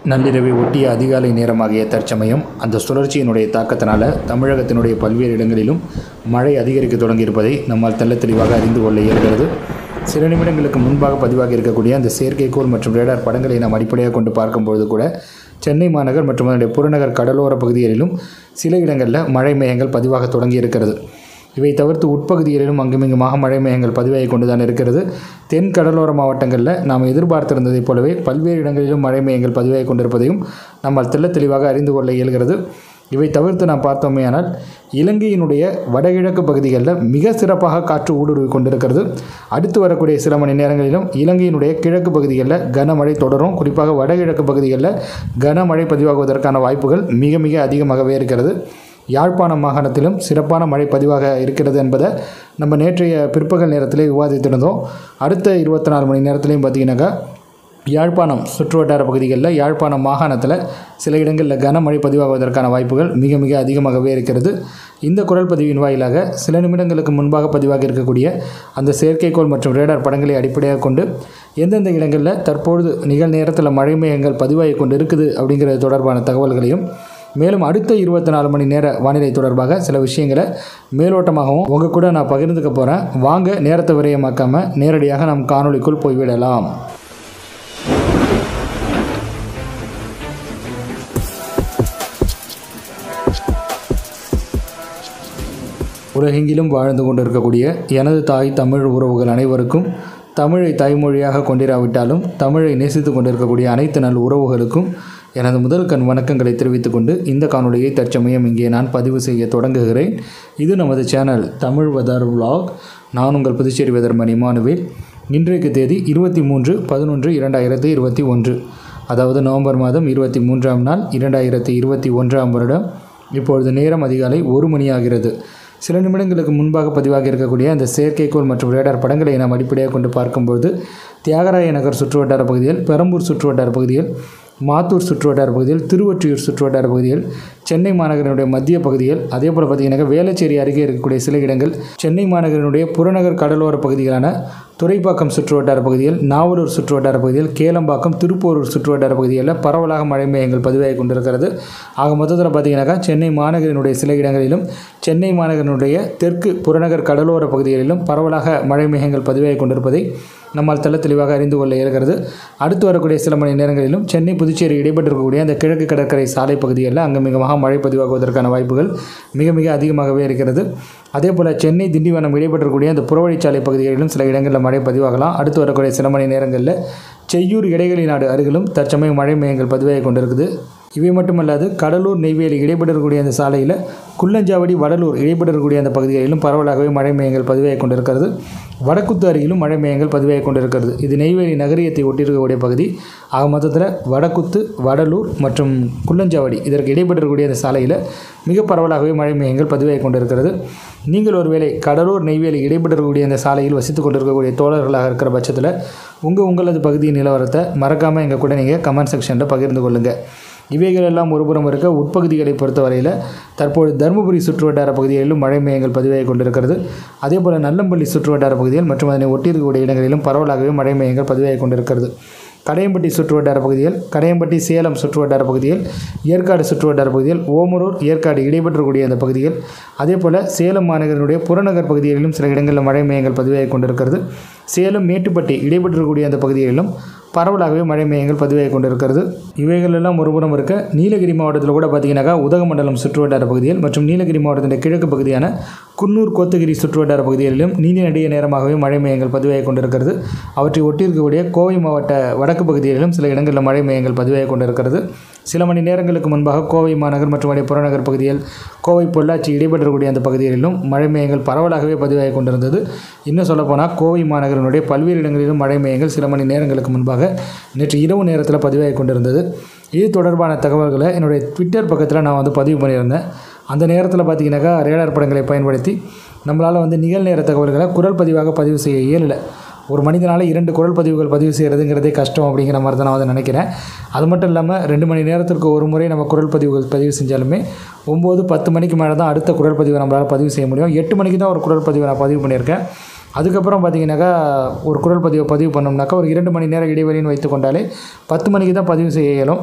நள்ளிரவை ஒட்டிய அதிகாலை நேரமாகிய தற்சமயம் அந்த சுழற்சியினுடைய தாக்கத்தினால தமிழகத்தினுடைய பல்வேறு இடங்களிலும் மழை அதிகரிக்க தொடங்கியிருப்பதை நம்மால் தெள்ள தெளிவாக அறிந்து கொள்ள இயல்கிறது. சில நிமிடங்களுக்கு முன்பாக பதிவாகி இருக்கக்கூடிய அந்த செயற்கைக்கோள் மற்றும் ரேடார் படங்களை நாம் அடிப்படையாக கொண்டு பார்க்கும்பொழுது கூட சென்னை மாநகர் மற்றும் அதனுடைய புறநகர் கடலோர பகுதிகளிலும் சில இடங்களில் மழை மேகங்கள் பதிவாக தொடங்கி இருக்கிறது. இவை தவிர்த்து உட்பகுதிகளிலும் அங்குமிங்குமாக மழை மேகங்கள் பதிவாகி கொண்டுதான் இருக்கிறது. தென் கடலோர மாவட்டங்களில் நாம் எதிர்பார்த்திருந்ததைப் போலவே பல்வேறு இடங்களிலும் மழை மேகங்கள் பதிவாகி கொண்டிருப்பதையும் நம்மால் தெள்ள தெளிவாக அறிந்து கொள்ள இயல்கிறது. இவை தவிர்த்து நாம் பார்த்தோமேயானால் இலங்கையினுடைய வடகிழக்கு பகுதிகளில் மிக சிறப்பாக காற்று ஊடுருவி கொண்டிருக்கிறது. அடுத்து வரக்கூடிய சில மணி நேரங்களிலும் இலங்கையினுடைய கிழக்கு பகுதிகளில் கனமழை தொடரும். குறிப்பாக வடகிழக்கு பகுதிகளில் கனமழை பதிவாகுவதற்கான வாய்ப்புகள் மிக மிக அதிகமாகவே இருக்கிறது. யாழ்ப்பாணம் மாகாணத்திலும் சிறப்பான மழை பதிவாக இருக்கிறது என்பதை நம்ம நேற்றைய பிற்பகல் நேரத்திலே விவாதித்திருந்தோம். அடுத்த 24 மணி நேரத்திலையும் பார்த்திங்கனாக்கா யாழ்ப்பாணம் சுற்றுவட்டார பகுதிகளில் யாழ்ப்பாணம் மாகாணத்தில் சில இடங்களில் கனமழை பதிவாகுவதற்கான வாய்ப்புகள் மிக மிக அதிகமாகவே இருக்கிறது. இந்த குரல் பதிவின் வாயிலாக சில நிமிடங்களுக்கு முன்பாக பதிவாகி இருக்கக்கூடிய அந்த செயற்கைக்கோள் மற்றும் ரேடார் படங்களை அடிப்படையாக கொண்டு எந்தெந்த இடங்களில் தற்பொழுது நிகழ்நேரத்தில் மழை மேகங்கள் பதிவாகி கொண்டு இருக்குது அப்படிங்கிறது தொடர்பான தகவல்களையும் மேலும் அடுத்த 24 மணி நேர வானிலை தொடர்பாக சில விஷயங்களை மேலோட்டமாகவும் உங்கள் கூட நான் பகிர்ந்துக்க போகிறேன். வாங்க நேரத்தை விரயமாக்காமல் நேரடியாக நாம் காணொளிக்குள் போய்விடலாம். உலகெங்கிலும் வாழ்ந்து கொண்டிருக்கக்கூடிய எனது தாய் தமிழ் உறவுகள் அனைவருக்கும், தமிழை தாய்மொழியாக கொண்டிராவிட்டாலும் தமிழை நேசித்து கொண்டிருக்கக்கூடிய அனைத்து நல் உறவுகளுக்கும் எனது முதல் கண் வணக்கங்களை தெரிவித்துக் கொண்டு இந்த காணொளியை தற்சமயம் இங்கே நான் பதிவு செய்ய தொடங்குகிறேன். இது நமது சேனல் தமிழ் வெதர் விலாக். நான் உங்கள் புதுச்சேரி வெதர்மன் இமானுவேல். இன்றைக்கு தேதி 23/11/2021, அதாவது நவம்பர் மாதம் 23ஆம் நாள் 2021ஆம் வருடம். இப்பொழுது நேரம் அதிகாலை 1 மணி ஆகிறது. சில நிமிடங்களுக்கு முன்பாக பதிவாகி இருக்கக்கூடிய அந்த செயற்கைக்கோள் மற்றும் ரேடார் படங்களை நாம் அடிப்படையாக கொண்டு பார்க்கும்போது தியாகராய நகர் சுற்றுவட்டார பகுதியில், பெரம்பூர் சுற்றுவட்டார பகுதியில், மாத்தூர் சுற்றுவட்டார பகுதியில், திருவொற்றியூர் சுற்றுவட்டார பகுதியில், சென்னை மாநகரினுடைய மத்திய பகுதியில், அதே போல் பார்த்திங்கனாக்கா வேளச்சேரி அருகே இருக்கக்கூடிய சில இடங்கள், சென்னை மாநகரினுடைய புறநகர் கடலோர பகுதிகளான துறைப்பாக்கம் சுற்றுவட்டார பகுதியில், நாவலூர் சுற்றுவட்டார பகுதியில், கேளம்பாக்கம், திருப்போரூர் சுற்றுவட்டார பகுதிகளில் பரவலாக மழை மேகங்கள் பதிவாகி கொண்டிருக்கிறது. ஆக மொத்தத்தில் பார்த்திங்கனாக்கா சென்னை மாநகரினுடைய சில இடங்களிலும், சென்னை மாநகரினுடைய தெற்கு புறநகர் கடலோர பகுதிகளிலும் பரவலாக மழை மேகங்கள் பதிவாகி கொண்டிருப்பதை நம்மால் தெள்ள தெளிவாக அறிந்து கொள்ள இயல்கிறது. அடுத்து வரக்கூடிய சில மணி நேரங்களிலும் சென்னை புதுச்சேரி இடைப்பட்டிருக்கக்கூடிய அந்த கிழக்கு கடற்கரை சாலை பகுதிகளில் அங்குமிகமாக மழை பதிவாகுவதற்கான வாய்ப்புகள் மிக மிக அதிகமாகவே இருக்கிறது. அதே போல் சென்னை திண்டிவனம் இடைப்பட்டிருக்கக்கூடிய அந்த புறவழிச்சாலை பகுதிகளிலும் சில இடங்களில் மழை பதிவாகலாம். அடுத்து வரக்கூடிய சில மணி நேரங்களில் செய்யூர் இடைகளி நாடு அருகிலும் தற்சமயம் மழை மேகங்கள் பதிவாகி கொண்டிருக்குது. இவை மட்டுமல்லாது கடலூர் நெய்வேலி இடைப்பட்டிருக்கக்கூடிய அந்த சாலையில் குள்ளஞ்சாவடி வடலூர் இடைப்பட்டிருக்கக்கூடிய அந்த பகுதிகளிலும் பரவலாகவே மழை மேகங்கள் பதிவாகி கொண்டிருக்கிறது. வடக்குத்து அருகிலும் மழை மேகங்கள் பதிவாகி கொண்டிருக்கிறது. இது நெய்வேலி நகரியத்தை ஒட்டியிருக்கக்கூடிய பகுதி. ஆக மொத்தத்தில் வடக்குத்து, வடலூர் மற்றும் குள்ளஞ்சாவடி இதற்கு இடைப்பட்டிருக்கக்கூடிய அந்த சாலையில் மிக பரவலாகவே மழை மேகங்கள் பதிவாகி கொண்டிருக்கிறது. நீங்கள் ஒருவேளை கடலூர் நெய்வேலி இடைப்பட்டிருக்கக்கூடிய அந்த சாலையில் வசித்து கொண்டிருக்கக்கூடிய தோழர்களாக இருக்கிற பட்சத்தில் உங்களது பகுதியின் நிலவரத்தை மறக்காமல் எங்கள் கூட நீங்கள் கமெண்ட் செக்ஷனில் பகிர்ந்து கொள்ளுங்கள். இவைகளெல்லாம் ஒருபுறம் இருக்க, உட்பகுதிகளை பொறுத்தவரையில் தற்போது தருமபுரி சுற்றுவட்டார பகுதிகளிலும் மழை மேகங்கள் பதிவாகி கொண்டிருக்கிறது. அதே போல் நல்லம்பள்ளி சுற்றுவட்டார பகுதிகள் மற்றும் அதனை ஒட்டியிருக்கக்கூடிய இடங்களிலும் பரவலாகவே மழை மேகங்கள் பதிவாகி கொண்டிருக்கிறது. கடையம்பட்டி சுற்றுவட்டார பகுதிகள், கடையம்பட்டி சேலம் சுற்றுவட்டார பகுதிகள், ஏற்காடு சுற்றுவட்டார பகுதிகள், ஓமலூர் ஏற்காடு இடைப்பெற்றக்கூடிய அந்த பகுதிகள், அதே போல் சேலம் மாநகரினுடைய புறநகர் பகுதிகளிலும் சில இடங்களில் மழை மேகங்கள் பதிவாகி கொண்டிருக்கிறது. சேலம் மேட்டுப்பட்டி இடைப்பெற்றக்கூடிய அந்த பகுதிகளிலும் பரவலாகவே மழை மேகங்கள் பதிவாகி கொண்டிருக்கிறது. இவைகளெல்லாம் ஒருபுறம் இருக்க, நீலகிரி மாவட்டத்தில் கூட பார்த்திங்கனாக்கா உதகமண்டலம் சுற்றுவட்டார பகுதிகள் மற்றும் நீலகிரி மாவட்டத்தின் கிழக்கு பகுதியான குன்னூர் கோத்தகிரி சுற்றுவட்டார பகுதிகளிலும் நீண்ட நெடிய நேரமாகவே மழை மேகங்கள் பதிவாகி கொண்டிருக்கிறது. அவற்றை ஒட்டியிருக்கக்கூடிய கோவை மாவட்ட வடக்கு பகுதிகளிலும் சில இடங்களில் மழை மேகங்கள் பதிவாகி கொண்டிருக்கிறது. சில மணி நேரங்களுக்கு முன்பாக கோவை மாநகர் மற்றும் அதே புறநகர் பகுதிகள், கோவை பொள்ளாச்சி இடைப்பெற்றக்கூடிய அந்த பகுதிகளிலும் மழை மேகங்கள் பரவலாகவே பதிவாகி கொண்டிருந்தது. இன்னும் சொல்லப்போனால் கோவை மாநகரினுடைய பல்வேறு இடங்களிலும் மழை மேகங்கள் சில மணி நேரங்களுக்கு முன்பாக நேற்று இரவு நேரத்தில் பதிவாகி கொண்டிருந்தது. இது தொடர்பான தகவல்களை என்னுடைய ட்விட்டர் பக்கத்தில் நான் பதிவு பண்ணியிருந்தேன். அந்த நேரத்தில் பார்த்திங்கனாக்கா ரேடார் படங்களை பயன்படுத்தி நம்மளால் நிகழ்நேர தகவல்களை குரல் பதிவாக பதிவு செய்ய இயலலை. ஒரு மனிதனால் 2 குரல் பதிவுகள் பதிவு செய்கிறதுங்கிறதே கஷ்டம் அப்படிங்கிற மாதிரி தான் நான் நினைக்கிறேன். அது மட்டும் இல்லாமல் 2 மணி நேரத்திற்கு ஒரு முறை நம்ம குரல் பதிவுகள் பதிவு செஞ்சாலுமே 9-10 மணிக்கு மேலே தான் அடுத்த குரல் பதிவை நம்மளால் பதிவு செய்ய முடியும். 8 மணிக்கு தான் ஒரு குரல் பதிவை நான் பதிவு பண்ணியிருக்கேன். அதுக்கப்புறம் பார்த்தீங்கன்னாக்கா ஒரு குரல் பதிவு பண்ணோம்னாக்கா ஒரு 2 மணி நேரம் இடைவெளின்னு வைத்து கொண்டாலே 10 மணிக்கு தான் பதிவு செய்ய இயலும்.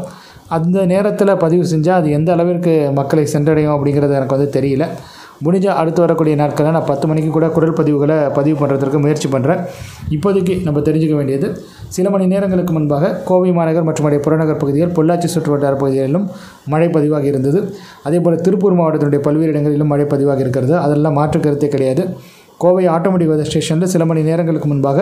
அந்த நேரத்தில் பதிவு செஞ்சால் அது எந்த அளவிற்கு மக்களை சென்றடையும் அப்படிங்கிறது எனக்கு வந்து தெரியல. முடிஞ்சால் அடுத்து வரக்கூடிய நாட்களில் நான் 10 மணிக்கு கூட குரல் பதிவுகளை பதிவு பண்ணுறதுக்கு முயற்சி பண்ணுறேன். இப்போதைக்கு நம்ம தெரிஞ்சுக்க வேண்டியது, சில மணி நேரங்களுக்கு முன்பாக கோவை மாநகர் மற்றும் அதே புறநகர் பகுதிகள், பொள்ளாச்சி சுற்றுவட்டார பகுதிகளிலும் மழை பதிவாகி இருந்தது. அதேபோல் திருப்பூர் மாவட்டத்தினுடைய பல்வேறு இடங்களிலும் மழை பதிவாகி இருக்கிறது. அதெல்லாம் மாற்று கருத்தே கிடையாது. கோவை ஆட்டோமேட்டிக் வெதர் ஸ்டேஷனில் சில மணி நேரங்களுக்கு முன்பாக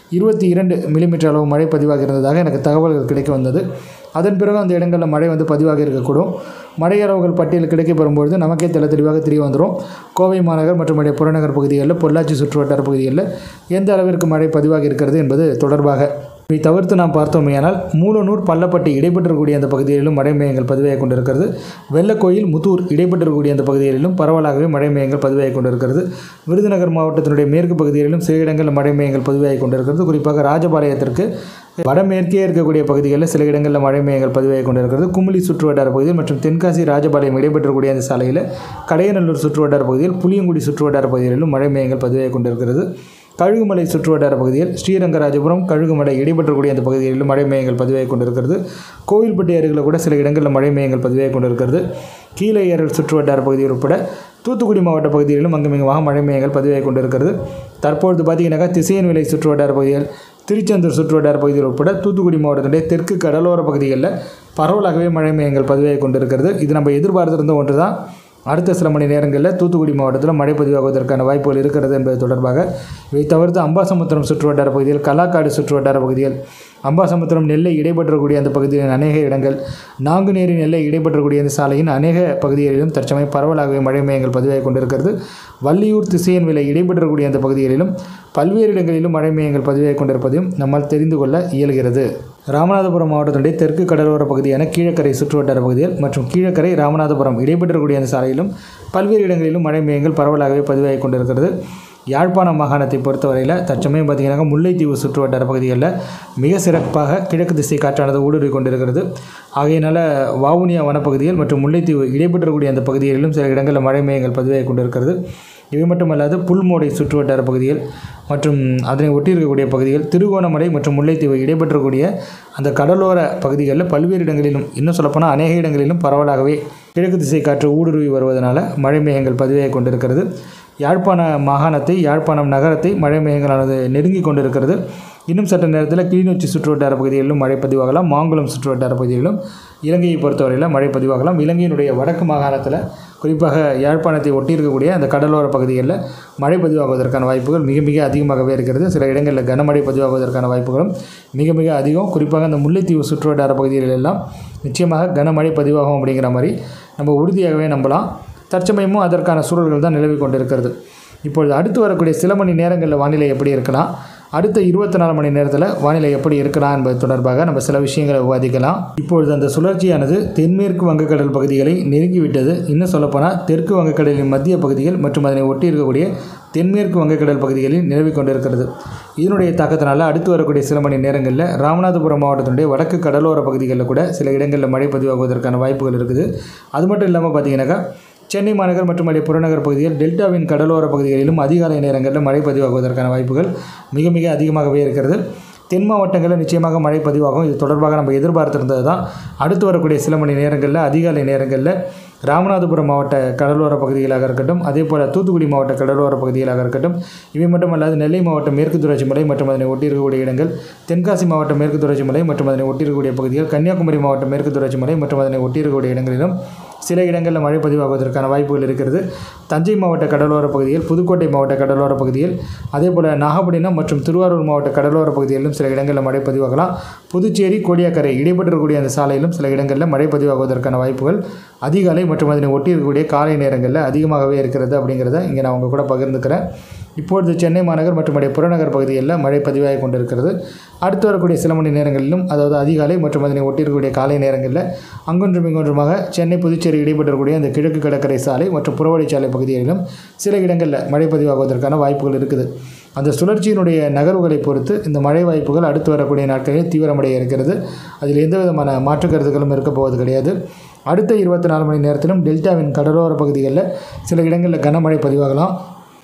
22 மில்லிமீட்டர் அளவு மழை பதிவாகி இருந்ததாக எனக்கு தகவல்கள் கிடைக்க வந்தது. அதன் பிறகு அந்த இடங்களில் மழை வந்து பதிவாக இருக்கக்கூடும். மழை அளவுகள் பட்டியல் கிடைக்கப்பெறும்பொழுது நமக்கே தெளிவாக தெரிய வந்துடும். கோவை மாநகர் மற்றும் புறநகர் பகுதிகளில், பொள்ளாச்சி சுற்றுவட்டார பகுதிகளில் எந்த அளவிற்கு மழை பதிவாகி இருக்கிறது என்பது தொடர்பாக. இவை தவிர்த்து நாம் பார்த்தோமேயானால் மூலனூர், பள்ளப்பட்டி இடைப்பெற்றக்கூடிய அந்த பகுதிகளிலும் மழை மையங்கள் பதிவாகி கொண்டிருக்கிறது. வெள்ளக்கோயில், முத்தூர் இடைப்பெற்றக்கூடிய அந்த பகுதிகளிலும் பரவலாகவே மழை மையங்கள் பதிவாகி கொண்டிருக்கிறது. விருதுநகர் மாவட்டத்தினுடைய மேற்கு பகுதிகளிலும் சில இடங்களில் மழை மையங்கள் பதிவாகி கொண்டிருக்கிறது. குறிப்பாக ராஜபாளையத்திற்கு வடமேற்கே இருக்கக்கூடிய பகுதிகளில் சில இடங்களில் மழை மையங்கள் பதிவாகி கொண்டிருக்கிறது. குமுளி சுற்றுவட்டார பகுதியில் மற்றும் தென்காசி ராஜபாளையம் இடைப்பெற்றக்கூடிய அந்த சாலையில், கடையநல்லூர் சுற்றுவட்டார பகுதியில், புளியங்குடி சுற்றுவட்டார பகுதிகளிலும் மழை மையங்கள் பதிவாகி கொண்டிருக்கிறது. கழுகுமலை சுற்றுவட்டார பகுதியில், ஸ்ரீரங்கராஜபுரம், கழுகுமலை இடைப்பெற்றக்கூடிய அந்த பகுதிகளிலும் மழை மையங்கள் பதிவாகி கொண்டிருக்கிறது. கோவில்பட்டி அருகில் கூட சில இடங்களில் மழை மையங்கள் பதிவாகி கொண்டிருக்கிறது. கீழே ஏரல் சுற்றுவட்டார பகுதியில் உட்பட தூத்துக்குடி மாவட்ட பகுதிகளிலும் அங்குமிங்குமாக மழை மையங்கள் பதிவாகி கொண்டிருக்கிறது. தற்பொழுது பார்த்தீங்கன்னாக்கா திசையன்விளை சுற்றுவட்டார பகுதிகள், திருச்செந்தூர் சுற்றுவட்டார பகுதியில் உட்பட தூத்துக்குடி மாவட்டத்தினுடைய தெற்கு கடலோர பகுதிகளில் பரவலாகவே மழை மையங்கள் பதிவாகி கொண்டிருக்கிறது. இது நம்ம எதிர்பார்த்திருந்த ஒன்று தான். அடுத்த சில மணி நேரங்களில் தூத்துக்குடி மாவட்டத்தில் மழை பதிவாகுவதற்கான வாய்ப்புகள் இருக்கிறது என்பது தொடர்பாக. இவை தவிர்த்து அம்பாசமுத்திரம் சுற்றுவட்டார பகுதியில், கலாக்காடு சுற்றுவட்டார பகுதியில், அம்பாசமுத்திரம் நெல்லை இடைப்பெற்றக்கூடிய அந்த பகுதியின் அநேக இடங்கள், நாங்குநேரி நெல்லை இடைப்பெற்றக்கூடிய அந்த சாலையின் அநேக பகுதிகளிலும் தற்சமயம் பரவலாகவே மழை மையங்கள் பதிவாகி கொண்டிருக்கிறது. வள்ளியூர், திசையன்விளை இடைப்பெற்றக்கூடிய அந்த பகுதிகளிலும் பல்வேறு இடங்களிலும் மழை மையங்கள் பதிவாகி கொண்டிருப்பதையும் நம்மால் தெரிந்து கொள்ள இயல்கிறது. ராமநாதபுரம் மாவட்டத்தினுடைய தெற்கு கடலோர பகுதியான கீழக்கரை சுற்றுவட்டார பகுதியில் மற்றும் கீழக்கரை ராமநாதபுரம் இடைப்பெற்றக்கூடிய அந்த சாலையிலும் பல்வேறு இடங்களிலும் மழை மையங்கள் பரவலாகவே பதிவாகி கொண்டிருக்கிறது. யாழ்ப்பாணம் மாகாணத்தை பொறுத்தவரையில் தற்சமயம் பார்த்திங்கன்னா முல்லைத்தீவு சுற்றுவட்டார பகுதிகளில் மிக சிறப்பாக கிழக்கு திசை காற்றானது ஊடுருவி கொண்டிருக்கிறது. ஆகையினால் வவுனியா வனப்பகுதிகள் மற்றும் முல்லைத்தீவு இடைப்பெற்றக்கூடிய அந்த பகுதிகளிலும் சில இடங்களில் மழை மையங்கள் பதிவாகி கொண்டிருக்கிறது. இவை மட்டுமல்லாது புல்மோடை சுற்றுவட்டார பகுதிகள் மற்றும் அதனை ஒட்டியிருக்கக்கூடிய பகுதிகள், திருகோணமலை மற்றும் முல்லைத்தீவு இடைப்பெற்றக்கூடிய அந்த கடலோர பகுதிகளில் பல்வேறு இடங்களிலும், இன்னும் சொல்லப்போனால் அநேக இடங்களிலும் பரவலாகவே கிழக்கு திசை காற்று ஊடுருவி வருவதனால மழை மேகங்கள் பதிவாகி கொண்டிருக்கிறது. யாழ்ப்பாண மாகாணத்தை, யாழ்ப்பாணம் நகரத்தை மழை மேகங்களானது நெருங்கி கொண்டிருக்கிறது. இன்னும் சற்று நேரத்தில் கிளிநொச்சி சுற்றுவட்டார பகுதிகளிலும் மழை பதிவாகலாம். மாங்குளம் சுற்றுவட்டார பகுதிகளிலும் இலங்கையை பொறுத்தவரையில் மழை பதிவாகலாம். இலங்கையினுடைய வடக்கு மாகாணத்தில், குறிப்பாக யாழ்ப்பாணத்தை ஒட்டியிருக்கக்கூடிய அந்த கடலோர பகுதிகளில் மழை பதிவாகுவதற்கான வாய்ப்புகள் மிக மிக அதிகமாகவே இருக்கிறது. சில இடங்களில் கனமழை பதிவாகுவதற்கான வாய்ப்புகளும் மிக மிக அதிகம். குறிப்பாக அந்த முல்லைத்தீவு சுற்றுவட்டார பகுதிகளெல்லாம் நிச்சயமாக கனமழை பதிவாகும் அப்படிங்கிற மாதிரி நம்ம உறுதியாகவே நம்பலாம். தற்சமயமும் அதற்கான சூழல்கள் தான் நிலவி கொண்டிருக்கிறது. இப்பொழுது அடுத்து வரக்கூடிய சில மணி நேரங்களில் வானிலை எப்படி இருக்கலாம், அடுத்த 24 மணி நேரத்தில் வானிலை எப்படி இருக்கலாம் என்பது தொடர்பாக நம்ம சில விஷயங்களை விவாதிக்கலாம். இப்பொழுது அந்த சுழற்சியானது தென்மேற்கு வங்கக்கடல் பகுதிகளை நெருங்கிவிட்டது. இன்னும் சொல்லப்போனால் தெற்கு வங்கக்கடலின் மத்திய பகுதிகள் மற்றும் அதனை ஒட்டி இருக்கக்கூடிய தென்மேற்கு வங்கக்கடல் பகுதிகளில் நிலவி கொண்டிருக்கிறது. இதனுடைய தாக்கத்தினால அடுத்து வரக்கூடிய சில மணி நேரங்களில் ராமநாதபுரம் மாவட்டத்தினுடைய வடக்கு கடலோர பகுதிகளில் கூட சில இடங்களில் மழை பதிவாகுவதற்கான வாய்ப்புகள் இருக்குது. அது மட்டும் இல்லாமல் பார்த்தீங்கன்னாக்கா சென்னை மாநகர் மற்றும் அதே புறநகர் பகுதிகள், டெல்டாவின் கடலோர பகுதிகளிலும் அதிகாலை நேரங்களில் மழை பதிவாகுவதற்கான வாய்ப்புகள் மிக மிக அதிகமாகவே இருக்கிறது. தென் மாவட்டங்களில் நிச்சயமாக மழை பதிவாகும். இது தொடர்பாக நம்ம எதிர்பார்த்திருந்தது தான். அடுத்து வரக்கூடிய சில மணி நேரங்களில், அதிகாலை நேரங்களில் ராமநாதபுரம் மாவட்ட கடலோர பகுதிகளாக இருக்கட்டும், அதே போல் தூத்துக்குடி மாவட்ட கடலோர பகுதிகளாக இருக்கட்டும், இவை மட்டுமல்லாது நெல்லை மாவட்டம் மேற்கு தொடர்ச்சி மலை மற்றும் அதனை ஒட்டியிருக்கக்கூடிய இடங்கள், தென்காசி மாவட்டம் மேற்கு தொடர்ச்சி மலை மற்றும் அதனை ஒட்டியிருக்கக்கூடிய பகுதிகள், கன்னியாகுமரி மாவட்டம் மேற்கு தொடர்ச்சி மலை மற்றும் அதனை ஒட்டியிருக்கக்கூடிய இடங்களிலும் சில இடங்களில் மழை பதிவாகுவதற்கான வாய்ப்புகள் இருக்கிறது. தஞ்சை மாவட்ட கடலோர பகுதிகள், புதுக்கோட்டை மாவட்ட கடலோர பகுதிகள், அதே போல் நாகப்பட்டினம் மற்றும் திருவாரூர் மாவட்ட கடலோர பகுதிகளிலும் சில இடங்களில் மழை பதிவாகலாம். புதுச்சேரி, கோடியாக்கரை இடைப்பெற்றக்கூடிய அந்த சாலையிலும் சில இடங்களில் மழை பதிவாகுவதற்கான வாய்ப்புகள் அதிகாலை மற்றும் அதனை ஒட்டியிருக்கக்கூடிய காலை நேரங்களில் அதிகமாகவே இருக்கிறது அப்படிங்கிறத இங்கே நான் உங்கள் கூட பகிர்ந்துக்கிறேன். இப்பொழுது சென்னை மாநகர் மற்றும் அதே புறநகர் பகுதிகளில் மழை பதிவாகி கொண்டிருக்கிறது. அடுத்து வரக்கூடிய சில மணி நேரங்களிலும், அதாவது அதிகாலை மற்றும் அதனை ஒட்டியிருக்கக்கூடிய காலை நேரங்களில் அங்கொன்றும் இங்கொன்றுமாக சென்னை புதுச்சேரி இடைப்பெற்றக்கூடிய அந்த கிழக்கு கடற்கரை சாலை மற்றும் புறவழிச்சாலை பகுதிகளிலும் சில இடங்களில் மழை பதிவாகுவதற்கான வாய்ப்புகள் இருக்குது. அந்த சுழற்சியினுடைய நகர்வுகளை பொறுத்து இந்த மழை வாய்ப்புகள் அடுத்து வரக்கூடிய நாட்களில் தீவிரமடைய இருக்கிறது. அதில் எந்த விதமான மாற்று கருத்துக்களும் இருக்க போவது கிடையாது. அடுத்த 24 மணி நேரத்திலும் டெல்டாவின் கடலோர பகுதிகளில் சில இடங்களில் கனமழை பதிவாகலாம்.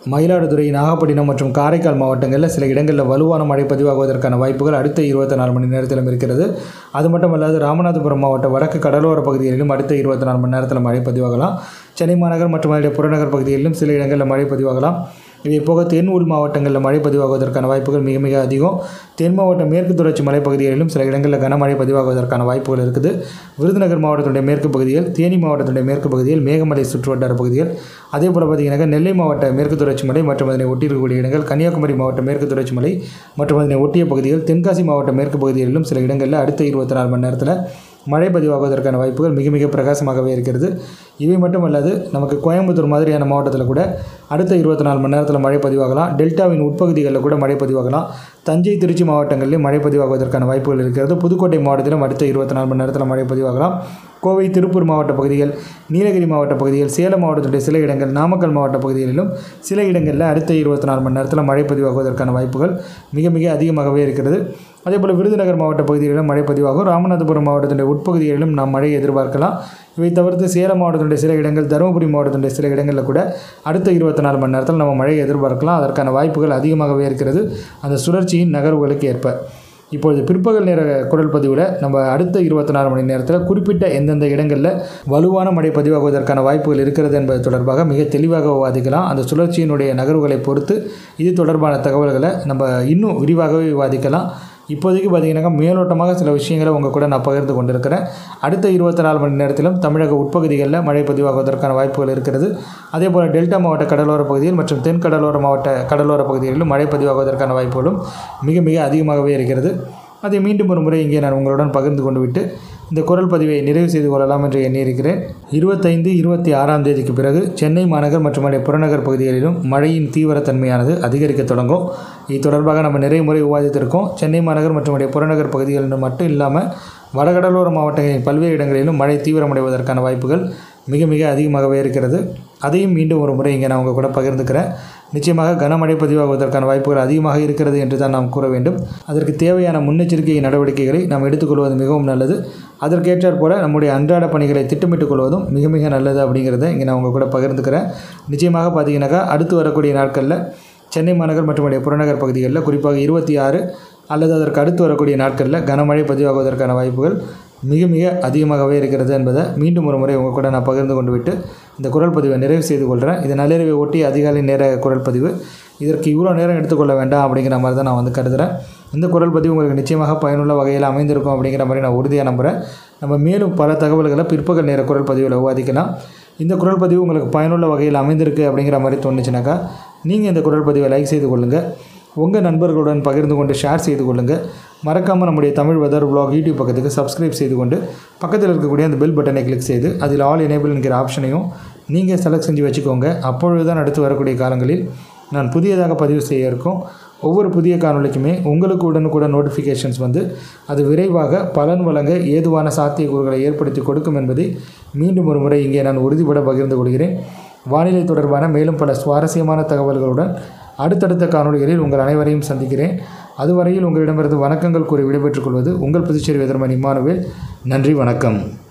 மயிலாடுதுறை, நாகப்பட்டினம் மற்றும் காரைக்கால் மாவட்டங்களில் சில இடங்களில் வலுவான மழை பதிவாகுவதற்கான வாய்ப்புகள் அடுத்த 24 மணி நேரத்திலும் இருக்கிறது. அது மட்டுமல்லாது ராமநாதபுரம் மாவட்ட வடக்கு கடலோர பகுதிகளிலும் அடுத்த 24 மணி நேரத்தில் மழை பதிவாகலாம். சென்னை மாநகர் மற்றும் அதனுடைய புறநகர் பகுதிகளிலும் சில இடங்களில் மழை பதிவாகலாம். இவை போக தென் உள் மாவட்டங்களில் மழை பதிவாகுவதற்கான வாய்ப்புகள் மிக மிக அதிகம். தென் மாவட்ட மேற்கு தொடர்ச்சி மலைப்பகுதிகளிலும் சில இடங்களில் கனமழை பதிவாகுவதற்கான வாய்ப்புகள் இருக்குது. விருதுநகர் மாவட்டத்துடைய மேற்கு பகுதிகள், தேனி மாவட்டத்துடைய மேற்கு பகுதிகள், மேகமலை சுற்றுவட்டார பகுதிகள், அதே போல் பார்த்திங்கனாக்கா நெல்லை மாவட்ட மேற்கு தொடர்ச்சி மலை மற்றும் அதனை ஒட்டியிருக்கக்கூடிய இடங்கள், கன்னியாகுமரி மாவட்ட மேற்கு தொடர்ச்சி மலை மற்றும் அதனை ஒட்டிய பகுதிகள், தென்காசி மாவட்ட மேற்கு பகுதிகளிலும் சில இடங்களில் அடுத்த 24 மணி நேரத்தில் மழை பதிவாகுவதற்கான வாய்ப்புகள் மிக மிக பிரகாசமாகவே இருக்கிறது. இவை மட்டுமல்லாது நமக்கு கோயம்புத்தூர் மாதிரியான மாவட்டத்தில் கூட அடுத்த 24 மணி நேரத்தில் மழை பதிவாகலாம். டெல்டாவின் உட்பகுதிகளில் கூட மழை பதிவாகலாம். தஞ்சை, திருச்சி மாவட்டங்களிலும் மழை பதிவாகுவதற்கான வாய்ப்புகள் இருக்கிறது. புதுக்கோட்டை மாவட்டத்திலும் அடுத்த 24 மணி நேரத்தில் மழை பதிவாகலாம். கோவை, திருப்பூர் மாவட்ட பகுதிகள், நீலகிரி மாவட்ட பகுதிகள், சேலம் மாவட்டத்துடைய சில இடங்கள், நாமக்கல் மாவட்ட பகுதிகளிலும் சில இடங்களில் அடுத்த 24 மணி நேரத்தில் மழை பதிவாகுவதற்கான வாய்ப்புகள் மிக மிக அதிகமாகவே இருக்கிறது. அதேபோல் விருதுநகர் மாவட்ட பகுதிகளிலும் மழை பதிவாகும். ராமநாதபுரம் மாவட்டத்தினுடைய உட்பகுதிகளிலும் நாம் மழையை எதிர்பார்க்கலாம். இவை தவிர்த்து சேலம் மாவட்டத்தினுடைய சில இடங்கள், தருமபுரி மாவட்டத்தினுடைய சில இடங்களில் கூட அடுத்த 24 மணி நேரத்தில் நம்ம மழையை எதிர்பார்க்கலாம். அதற்கான வாய்ப்புகள் அதிகமாகவே இருக்கிறது அந்த சுழற்சியின் நகர்வுகளுக்கு ஏற்ப. இப்பொழுது பிற்பகல் நேர குரல் பதிவில் நம்ம அடுத்த 24 மணி நேரத்தில் குறிப்பிட்ட எந்தெந்த இடங்களில் வலுவான மழை பதிவாகுவதற்கான வாய்ப்புகள் இருக்கிறது என்பது தொடர்பாக மிக தெளிவாக விவாதிக்கலாம். அந்த சுழற்சியினுடைய நகர்வுகளை பொறுத்து இது தொடர்பான தகவல்களை நம்ம இன்னும் விரிவாகவே விவாதிக்கலாம். இப்போதைக்கு பார்த்திங்கனாக்கா மேலோட்டமாக சில விஷயங்களை உங்கள் கூட நான் பகிர்ந்து கொண்டிருக்கிறேன். அடுத்த 24 மணி நேரத்திலும் தமிழக உட்பகுதிகளில் மழை பதிவாகுவதற்கான வாய்ப்புகள் இருக்கிறது. அதே போல் டெல்டா மாவட்ட கடலோர பகுதியில் மற்றும் தென் கடலோர மாவட்ட கடலோர பகுதிகளிலும் மழை பதிவாகுவதற்கான வாய்ப்புகளும் மிக மிக அதிகமாகவே இருக்கிறது. அதை மீண்டும் ஒரு முறை இங்கே நான் உங்களுடன் பகிர்ந்து கொண்டு விட்டு இந்த குரல் பதிவை நிறைவு செய்து கொள்ளலாம் என்று எண்ணியிருக்கிறேன். 25, 26ஆம் தேதிக்கு பிறகு சென்னை மாநகர் மற்றும் அதனுடைய புறநகர் பகுதிகளிலும் மழையின் தீவிரத்தன்மையானது அதிகரிக்க தொடங்கும். இது தொடர்பாக நம்ம நிறைய முறை விவாதித்திருக்கோம். சென்னை மாநகர் மற்றும் அதனுடைய புறநகர் பகுதிகளில் மட்டும் இல்லாமல் வடகடலோர மாவட்டங்களின் பல்வேறு இடங்களிலும் மழை தீவிரமடைவதற்கான வாய்ப்புகள் மிக மிக அதிகமாகவே இருக்கிறது. அதையும் மீண்டும் ஒரு முறை இங்கே நான் உங்கள் கூட பகிர்ந்துக்கிறேன். நிச்சயமாக கனமழை பதிவாகுவதற்கான வாய்ப்புகள் அதிகமாக இருக்கிறது என்று தான் நாம் கூற வேண்டும். அதற்கு தேவையான முன்னெச்சரிக்கை நடவடிக்கைகளை நாம் எடுத்துக்கொள்வது மிகவும் நல்லது. அதற்கேற்றாற் போல நம்முடைய அன்றாட பணிகளை திட்டமிட்டுக் கொள்வதும் மிக மிக நல்லது அப்படிங்கிறத இங்கே நான் உங்கள் கூட பகிர்ந்துக்கிறேன். நிச்சயமாக பார்த்தீங்கன்னாக்கா அடுத்து வரக்கூடிய நாட்களில் சென்னை மாநகர் மற்றும் புறநகர் பகுதிகளில் குறிப்பாக 26 அல்லது அதற்கு அடுத்து வரக்கூடிய நாட்களில் கனமழை பதிவாகுவதற்கான வாய்ப்புகள் மிக மிக அதிகமாகவே இருக்கிறது என்பதை மீண்டும் ஒரு முறை உங்கள் கூட நான் பகிர்ந்து கொண்டு விட்டு இந்த குரல் பதிவை நிறைவு செய்து கொள்கிறேன். இது நள்ளிரவை ஒட்டி அதிகாலை நேர குரல் பதிவு. இதற்கு இவ்வளோ நேரம் எடுத்துக்கொள்ள வேண்டாம் அப்படிங்கிற மாதிரி தான் நான் கருதுகிறேன். இந்த குரல் பதிவு உங்களுக்கு நிச்சயமாக பயனுள்ள வகையில் அமைந்திருக்கும் அப்படிங்கிற மாதிரி நான் உறுதியாக நம்புகிறேன். நம்ம மேலும் பல தகவல்களை பிற்பகல் நேர குரல் பதிவில் விவாதிக்கலாம். இந்த குரல் பதிவு உங்களுக்கு பயனுள்ள வகையில் அமைந்திருக்கு அப்படிங்கிற மாதிரி தோணுச்சுனாக்கா நீங்கள் இந்த குரல் பதிவை லைக் செய்து கொள்ளுங்கள். உங்கள் நண்பர்களுடன் பகிர்ந்து கொண்டு ஷேர் செய்து கொள்ளுங்கள். மறக்காமல் நம்முடைய தமிழ் வெதர் vlog யூடியூப் பக்கத்துக்கு சப்ஸ்கிரைப் செய்து கொண்டு பக்கத்தில் இருக்கக்கூடிய அந்த பெல் பட்டனை கிளிக் செய்து அதில் ஆல் எனேபிள் என்கிற ஆப்ஷனையும் நீங்கள் செலக்ட் செஞ்சு வச்சுக்கோங்க. அப்பொழுது தான் அடுத்து வரக்கூடிய காலங்களில் நான் புதியதாக பதிவு செய்ய இருக்கும் ஒவ்வொரு புதிய காணொலிக்குமே உங்களுக்கு உடனுக்குடன் நோட்டிஃபிகேஷன்ஸ் அது விரைவாக பலன் வழங்க ஏதுவான சாத்தியக்கூறுகளை ஏற்படுத்தி கொடுக்கும் என்பதை மீண்டும் ஒரு முறை இங்கே நான் உறுதிபட பகிர்ந்து கொள்கிறேன். வானிலை தொடர்பான மேலும் பல சுவாரஸ்யமான தகவல்களுடன் அடுத்தடுத்த காணொலிகளில் உங்கள் அனைவரையும் சந்திக்கிறேன். அதுவரையில் உங்களிடமிருந்து வணக்கங்கள் கூறி விடைபெற்றுக் கொள்வது உங்கள் புதுச்சேரி வெதர்மேன் இம்மானுவேல். நன்றி, வணக்கம்.